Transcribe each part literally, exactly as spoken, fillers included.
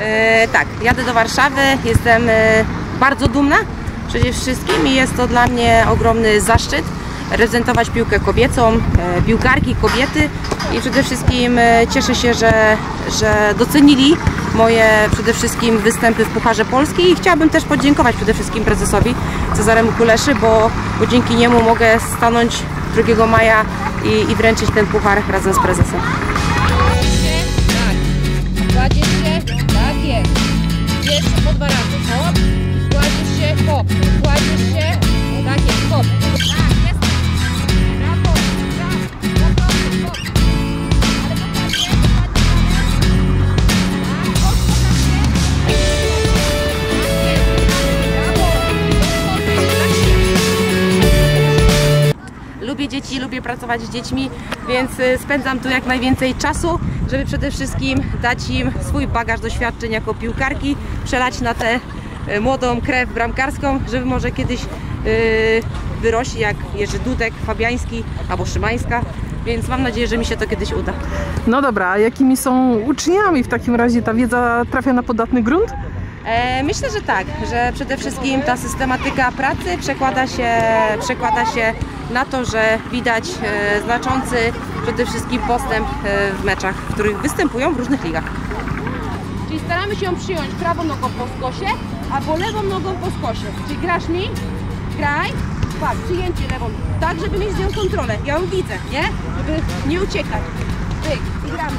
E, tak, jadę do Warszawy, jestem e, bardzo dumna przede wszystkim i jest to dla mnie ogromny zaszczyt reprezentować piłkę kobiecą, e, piłkarki, kobiety i przede wszystkim e, cieszę się, że, że docenili moje przede wszystkim występy w Pucharze Polski i chciałabym też podziękować przede wszystkim prezesowi Cezaremu Kuleszy, bo, bo dzięki niemu mogę stanąć drugiego maja i, i wręczyć ten puchar razem z prezesem. Kładziesz się, tak jest. Jeszcze po dwa razy, hop, kładziesz się, hop, kładziesz się, tak jest, hop. Tak, jest. Brawo, brawo, brawo, hop. Ale dokładnie, dokładnie, tak, odskocz się. Tak jest, brawo, Lubię dzieci, lubię pracować z dziećmi, więc spędzam tu jak najwięcej czasu, żeby przede wszystkim dać im swój bagaż doświadczeń jako piłkarki, przelać na tę młodą krew bramkarską, żeby może kiedyś yy, wyrośli jak Jerzy Dudek, Fabiański albo Szymańska, więc mam nadzieję, że mi się to kiedyś uda. No dobra, a jakimi są uczniami w takim razie? Ta wiedza trafia na podatny grunt? E, myślę, że tak, że przede wszystkim ta systematyka pracy przekłada się, przekłada się na to, że widać e, znaczący przede wszystkim postęp e, w meczach, w których występują w różnych ligach. Czyli staramy się ją przyjąć prawą nogą po skosie, albo lewą nogą po skosie. Czyli grasz mi, graj, patrz, przyjęcie lewą, tak żeby mieć z nią kontrolę. Ja ją widzę, nie? Żeby nie uciekać. Pyk, i gramy.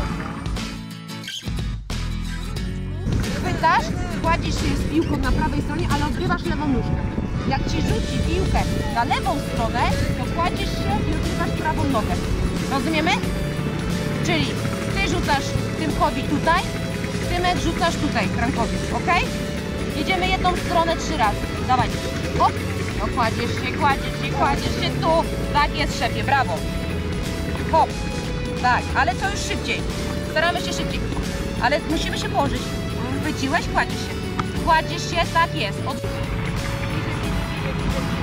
Chwytasz, kładziesz się z piłką na prawej stronie, ale odgrywasz lewą nóżkę. Jak ci rzuci piłkę na lewą stronę, to kładziesz się i odgrywasz prawą nogę. Rozumiemy? Czyli ty rzucasz Tymkowi tutaj, Tymek rzucasz tutaj, Frankowi, ok? Jedziemy jedną stronę trzy razy. Dawaj, hop, no kładziesz się, kładziesz się, kładziesz się tu. Tak jest, szefie, brawo. Hop, tak, ale to już szybciej. Staramy się szybciej, ale musimy się położyć. Chwyciłeś, kładziesz się. Kładziesz się, tak jest. Od...